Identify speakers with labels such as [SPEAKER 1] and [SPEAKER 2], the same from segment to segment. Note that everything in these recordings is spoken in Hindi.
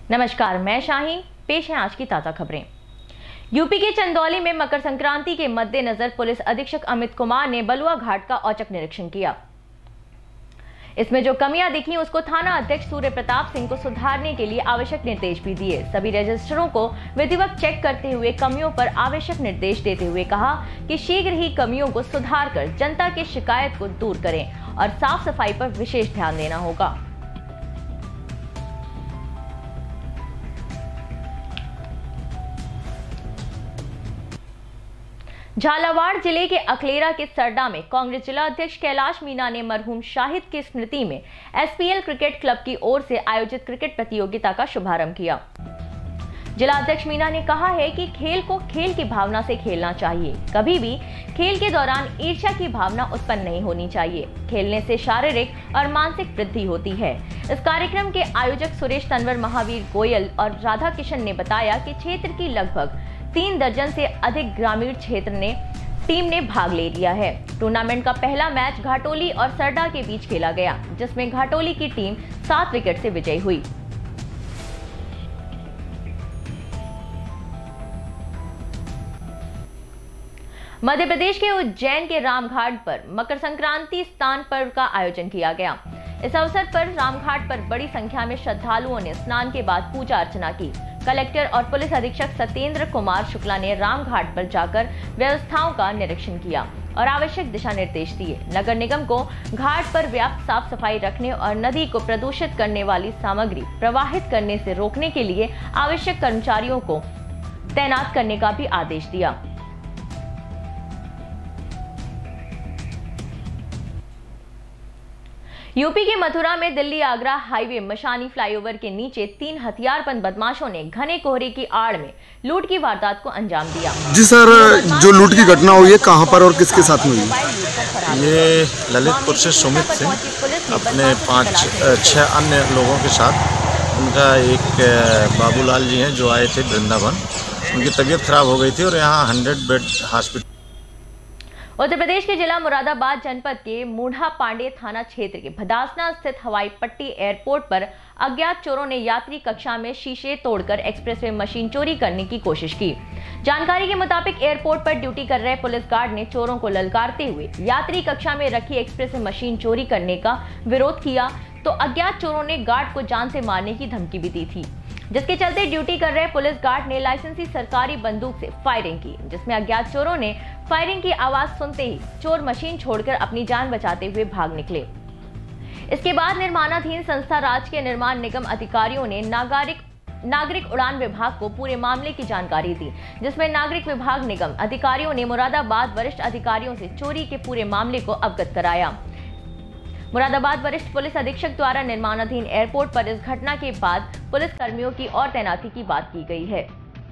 [SPEAKER 1] नमस्कार, मैं शाहीन। पेश है आज की ताज़ा खबरें। यूपी के चंदौली में मकर संक्रांति के मद्देनजर पुलिस अधीक्षक अमित कुमार ने बलुआ घाट का औचक निरीक्षण किया। इसमें जो कमियां दिखी उसको थाना अध्यक्ष सूर्य प्रताप सिंह को सुधारने के लिए आवश्यक निर्देश भी दिए। सभी रजिस्टरों को विधिवत चेक करते हुए कमियों पर आवश्यक निर्देश देते हुए कहा कि शीघ्र ही कमियों को सुधार कर जनता की शिकायत को दूर करें और साफ सफाई पर विशेष ध्यान देना होगा। झालावाड़ जिले के अकलेरा के सरडा में कांग्रेस जिला अध्यक्ष कैलाश मीणा ने मरहूम शाहिद की स्मृति में एसपीएल क्रिकेट क्लब की ओर से आयोजित क्रिकेट प्रतियोगिता का शुभारंभ किया। जिला अध्यक्ष मीणा ने कहा है कि खेल को खेल की भावना से खेलना चाहिए। कभी भी खेल के दौरान ईर्ष्या की भावना उत्पन्न नहीं होनी चाहिए। खेलने से शारीरिक और मानसिक वृद्धि होती है। इस कार्यक्रम के आयोजक सुरेश तंवर, महावीर गोयल और राधा किशन ने बताया कि क्षेत्र की लगभग 3 दर्जन से अधिक ग्रामीण क्षेत्र टीम ने भाग ले लिया है। टूर्नामेंट का पहला मैच घाटोली और सरडा के बीच खेला गया, जिसमें घाटोली की टीम 7 विकेट से विजयी हुई। मध्य प्रदेश के उज्जैन के रामघाट पर मकर संक्रांति स्नान पर्व का आयोजन किया गया। इस अवसर पर रामघाट पर बड़ी संख्या में श्रद्धालुओं ने स्नान के बाद पूजा अर्चना की। कलेक्टर और पुलिस अधीक्षक सत्येंद्र कुमार शुक्ला ने रामघाट पर जाकर व्यवस्थाओं का निरीक्षण किया और आवश्यक दिशा निर्देश दिए। नगर निगम को घाट पर व्यापक साफ सफाई रखने और नदी को प्रदूषित करने वाली सामग्री प्रवाहित करने से रोकने के लिए आवश्यक कर्मचारियों को तैनात करने का भी आदेश दिया। यूपी के मथुरा में दिल्ली आगरा हाईवे मशानी फ्लाईओवर के नीचे 3 हथियारबंद बदमाशों ने घने कोहरे की आड़ में लूट की वारदात को अंजाम दिया।
[SPEAKER 2] जी सर, जो लूट की घटना हुई है कहां पर और किसके साथ में हुई?
[SPEAKER 3] ये ललितपुर से सुमित सिंह अपने 5-6 अन्य लोगों के साथ, उनका एक बाबूलाल जी हैं जो आए थे वृंदावन। उनकी तबीयत खराब हो गई थी और यहाँ 100 बेड हॉस्पिटल।
[SPEAKER 1] उत्तर प्रदेश के जिला मुरादाबाद जनपद के मूढ़ा पांडे थाना क्षेत्र के भदासना स्थित हवाई पट्टी एयरपोर्ट पर अज्ञात चोरों ने यात्री कक्षा में शीशे तोड़कर एक्सप्रेसवे मशीन चोरी करने की कोशिश की। जानकारी के मुताबिक एयरपोर्ट पर ड्यूटी कर रहे पुलिस गार्ड ने चोरों को ललकारते हुए यात्री कक्षा में रखी एक्सप्रेसवे मशीन चोरी करने का विरोध किया तो अज्ञात चोरों ने गार्ड को जान से मारने की धमकी भी दी थी, जिसके चलते ड्यूटी कर रहे पुलिस गार्ड ने लाइसेंसी सरकारी बंदूक से फायरिंग की, जिसमें अज्ञात चोरों ने फायरिंग की आवाज सुनते ही चोर मशीन छोड़कर अपनी जान बचाते हुए भाग निकले। इसके बाद निर्माणाधीन संस्था राज्य के निर्माण निगम अधिकारियों ने नागरिक उड़ान विभाग को पूरे मामले की जानकारी दी, जिसमें नागरिक विभाग निगम अधिकारियों ने मुरादाबाद वरिष्ठ अधिकारियों से चोरी के पूरे मामले को अवगत कराया। मुरादाबाद वरिष्ठ पुलिस अधीक्षक द्वारा निर्माणाधीन एयरपोर्ट पर इस घटना के बाद पुलिस कर्मियों की और तैनाती की बात की गई है।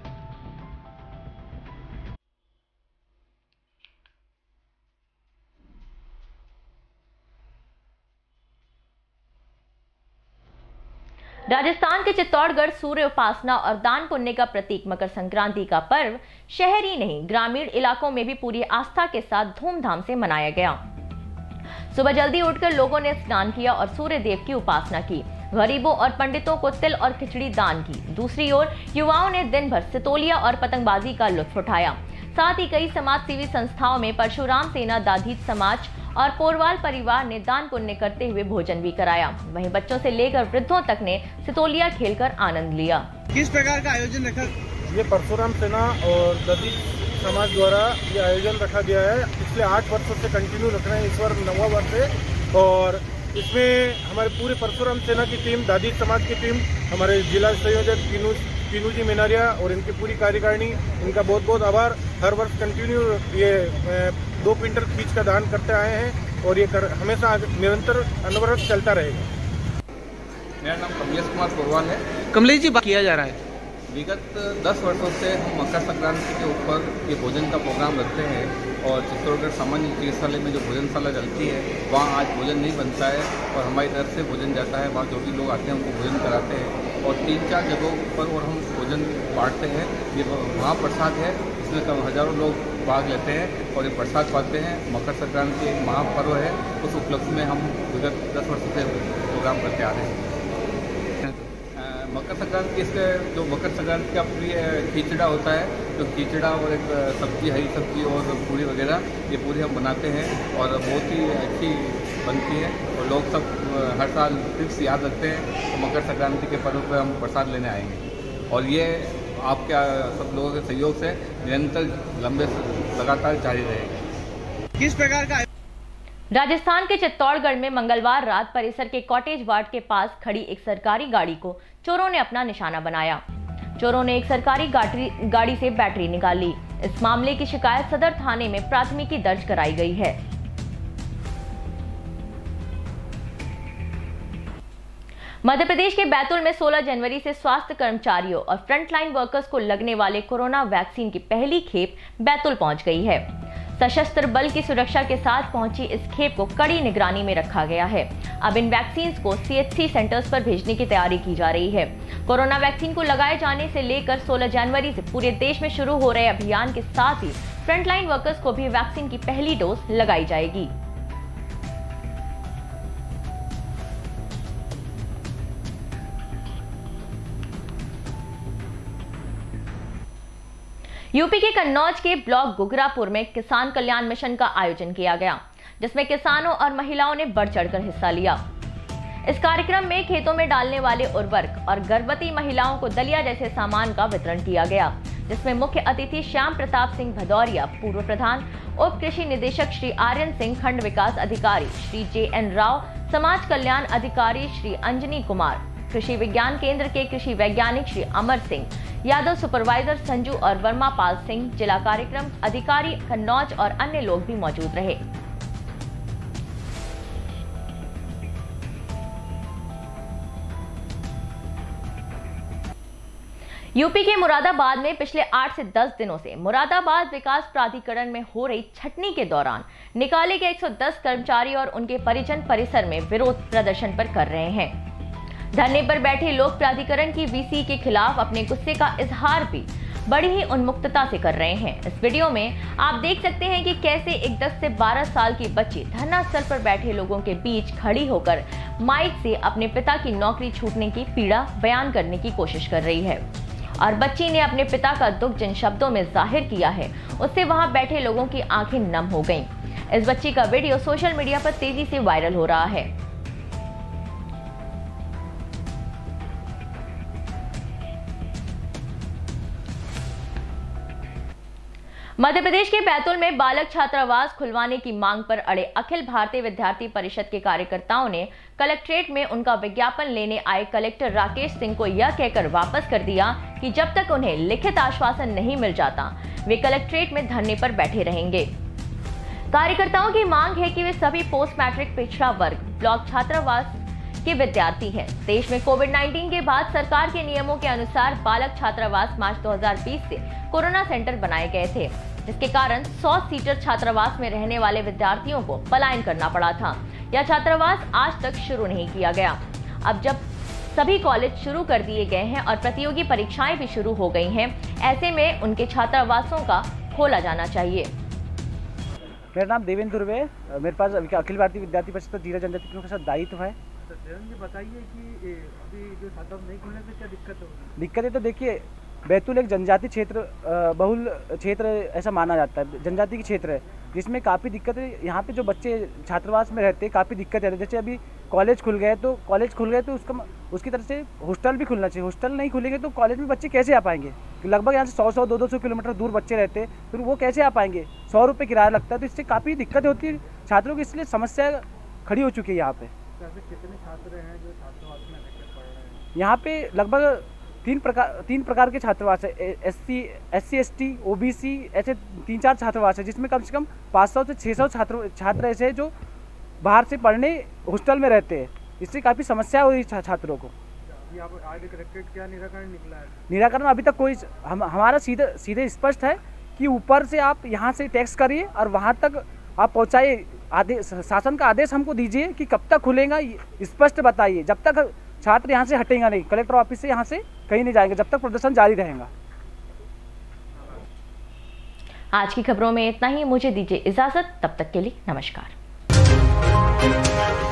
[SPEAKER 1] राजस्थान के चित्तौड़गढ़ सूर्य उपासना और दान पुण्य का प्रतीक मकर संक्रांति का पर्व शहर ही नहीं ग्रामीण इलाकों में भी पूरी आस्था के साथ धूमधाम से मनाया गया। सुबह जल्दी उठकर लोगों ने स्नान किया और सूर्य देव की उपासना की। गरीबों और पंडितों को तिल और खिचड़ी दान की। दूसरी ओर युवाओं ने दिन भर सितोलिया और पतंगबाजी का लुत्फ उठाया। साथ ही कई समाज सेवी संस्थाओं में परशुराम सेना दाधीत समाज और पोरवाल परिवार ने दान पुण्य करते हुए भोजन भी कराया। वहीं बच्चों से लेकर वृद्धों तक ने सितोलिया खेलकर आनंद लिया।
[SPEAKER 4] किस प्रकार का आयोजन रखा?
[SPEAKER 5] ये परशुराम सेना और दाधीत समाज द्वारा ये आयोजन रखा गया है। पिछले 8 वर्षों से कंटिन्यू रख रहे हैं, इस बार 9वां वर्ष है। और इसमें हमारे पूरे परशुराम सेना की टीम, दाधीत समाज की टीम, हमारे जिला संयोजक पीनू जी मेनारिया और इनकी पूरी कार्यकारिणी, इनका बहुत बहुत आभार। हर वर्ष कंटिन्यू ये 2 क्विंटल खींच का दान करते आए हैं और ये हमेशा निरंतर अनवरत चलता रहेगा।
[SPEAKER 6] मेरा नाम कमलेश कुमार पोरवाल है।
[SPEAKER 4] कमलेश जी, किया जा रहा है
[SPEAKER 6] विगत 10 वर्षों से हम मकर संक्रांति के ऊपर ये भोजन का प्रोग्राम रखते हैं और चित्तौड़गढ़ सामान्य चिकित्सालय में जो भोजनशाला चलती है वहाँ आज भोजन नहीं बनता है और हमारी तरफ से भोजन जाता है। वहाँ जो भी लोग आते हैं उनको भोजन कराते हैं और 3-4 जगहों पर और हम भोजन बांटते हैं। ये वहाँ प्रसाद है, इसमें कम हज़ारों लोग भाग लेते हैं और ये प्रसाद पाते हैं। मकर संक्रांति एक महापर्व है, उस उपलक्ष्य में हम विगत 10 वर्षों से प्रोग्राम करते आ रहे हैं। मकर संक्रांति इसके जो मकर संक्रांति का प्रिय खिचड़ा होता है, तो खिचड़ा और एक सब्जी, हरी सब्जी और पूरी वगैरह, ये पूरी हम बनाते हैं और बहुत ही अच्छी बनती है और लोग सब हर साल फिक्स याद रखते हैं। तो मकर संक्रांति के पर्व पर हम प्रसाद लेने आएंगे और ये आपके सब लोगों के सहयोग से निरंतर लंबे लगातार जारी रहेगा।
[SPEAKER 4] किस प्रकार का
[SPEAKER 1] राजस्थान के चित्तौड़गढ़ में मंगलवार रात परिसर के कॉटेज वार्ड के पास खड़ी एक सरकारी गाड़ी को चोरों ने अपना निशाना बनाया। चोरों ने एक सरकारी गाड़ी से बैटरी निकाल ली। इस मामले की शिकायत सदर थाने में प्राथमिकी दर्ज कराई गई है। मध्य प्रदेश के बैतूल में 16 जनवरी से स्वास्थ्य कर्मचारियों और फ्रंटलाइन वर्कर्स को लगने वाले कोरोना वैक्सीन की पहली खेप बैतूल पहुंच गई है। सशस्त्र बल की सुरक्षा के साथ पहुंची इस खेप को कड़ी निगरानी में रखा गया है। अब इन वैक्सीन को CHC सेंटर्स पर भेजने की तैयारी की जा रही है। कोरोना वैक्सीन को लगाए जाने से लेकर 16 जनवरी से पूरे देश में शुरू हो रहे अभियान के साथ ही फ्रंटलाइन वर्कर्स को भी वैक्सीन की पहली डोज लगाई जाएगी। यूपी के कन्नौज के ब्लॉक गुगरापुर में किसान कल्याण मिशन का आयोजन किया गया, जिसमें किसानों और महिलाओं ने बढ़ चढ़कर हिस्सा लिया। इस कार्यक्रम में खेतों में डालने वाले उर्वरक और गर्भवती महिलाओं को दलिया जैसे सामान का वितरण किया गया, जिसमें मुख्य अतिथि श्याम प्रताप सिंह भदौरिया, पूर्व प्रधान, उप कृषि निदेशक श्री आर्यन सिंह, खंड विकास अधिकारी श्री JN राव, समाज कल्याण अधिकारी श्री अंजनी कुमार, कृषि विज्ञान केंद्र के कृषि वैज्ञानिक श्री अमर सिंह यादव, सुपरवाइजर संजू और वर्मा पाल सिंह, जिला कार्यक्रम अधिकारी कन्नौज और अन्य लोग भी मौजूद रहे। यूपी के मुरादाबाद में पिछले 8 से 10 दिनों से मुरादाबाद विकास प्राधिकरण में हो रही छटनी के दौरान निकाले गए 110 कर्मचारी और उनके परिजन परिसर में विरोध प्रदर्शन पर कर रहे हैं। धरने पर बैठे लोग प्राधिकरण की VC के खिलाफ अपने गुस्से का इजहार भी बड़ी ही उन्मुक्तता से कर रहे हैं। इस वीडियो में आप देख सकते हैं कि कैसे एक 10 से 12 साल की बच्ची धरना स्थल पर बैठे लोगों के बीच खड़ी होकर माइक से अपने पिता की नौकरी छूटने की पीड़ा बयान करने की कोशिश कर रही है और बच्ची ने अपने पिता का दुख जिन शब्दों में जाहिर किया है, उससे वहां बैठे लोगों की आंखें नम हो गईं। इस बच्ची का वीडियो सोशल मीडिया पर तेजी से वायरल हो रहा है। मध्य प्रदेश के बैतूल में बालक छात्रावास खुलवाने की मांग पर अड़े अखिल भारतीय विद्यार्थी परिषद के कार्यकर्ताओं ने कलेक्ट्रेट में उनका विज्ञापन लेने आए कलेक्टर राकेश सिंह को यह कहकर वापस कर दिया कि जब तक उन्हें लिखित आश्वासन नहीं मिल जाता वे कलेक्ट्रेट में धरने पर बैठे रहेंगे। कार्यकर्ताओं की मांग है कि वे सभी पोस्ट मैट्रिक पिछड़ा वर्ग ब्लॉक छात्रावास के विद्यार्थी हैं। देश में कोविड-19 के बाद सरकार के नियमों के अनुसार बालक छात्रावास मार्च 2020 से कोरोना सेंटर बनाए गए थे, जिसके कारण 100 सीटर छात्रावास में रहने वाले विद्यार्थियों को पलायन करना पड़ा था। यह छात्रावास आज तक शुरू नहीं किया गया। अब जब सभी कॉलेज शुरू कर दिए गए हैं और प्रतियोगी परीक्षाएं भी शुरू हो गई हैं, ऐसे में उनके छात्रावासों का खोला जाना चाहिए।
[SPEAKER 7] मेरा नाम देवेंद्र दुर्वे, मेरे पास अखिल भारतीय विद्यार्थी परिषद पर जिला जनजाति के साथ दायित्व है।
[SPEAKER 5] बताइए कि अभी जो छात्रावास नहीं खुलने से क्या दिक्कत होगी?
[SPEAKER 7] दिक्कतें तो देखिए, बैतूल एक जनजाति क्षेत्र, बहुल क्षेत्र ऐसा माना जाता है, जनजाति की क्षेत्र है, जिसमें काफ़ी दिक्कतें यहाँ पे जो बच्चे छात्रावास में रहते हैं काफ़ी दिक्कत है। जैसे अभी कॉलेज खुल गए तो उसकी तरफ से हॉस्टल भी खुलना चाहिए। हॉस्टल नहीं खुलेंगे तो कॉलेज में बच्चे कैसे आ पाएंगे? लगभग यहाँ से 100-200 किलोमीटर दूर बच्चे रहते हैं, फिर वो कैसे आ पाएंगे? 100 रुपये किराया लगता है, तो इससे काफ़ी दिक्कत होती है छात्रों की, इसलिए समस्या खड़ी हो चुकी है यहाँ पे।
[SPEAKER 5] कितने छात्र हैं जो छात्रावास में पढ़ रहे हैं?
[SPEAKER 7] यहाँ पे लगभग तीन प्रकार के छात्रावास है। SC ST OBC ऐसे 3-4 छात्रावास है, जिसमें कम से कम 500 से 600 छात्र ऐसे हैं जो बाहर से पढ़ने हॉस्टल में रहते हैं। इससे काफ़ी समस्या हो रही है छात्रों को।
[SPEAKER 5] कलेक्ट्रेट क्या निराकरण निकला है?
[SPEAKER 7] निराकरण अभी तक कोई हमारा सीधे स्पष्ट है कि ऊपर से आप यहाँ से टैक्स करिए और वहाँ तक आप पहुँचाइए। शासन का आदेश हमको दीजिए कि कब तक खुलेगा, स्पष्ट बताइए। जब तक छात्र यहाँ से हटेगा नहीं, कलेक्टर ऑफिस से यहाँ से कहीं नहीं जाएंगे, जब तक प्रदर्शन जारी रहेगा।
[SPEAKER 1] आज की खबरों में इतना ही। मुझे दीजिए इजाजत, तब तक के लिए नमस्कार।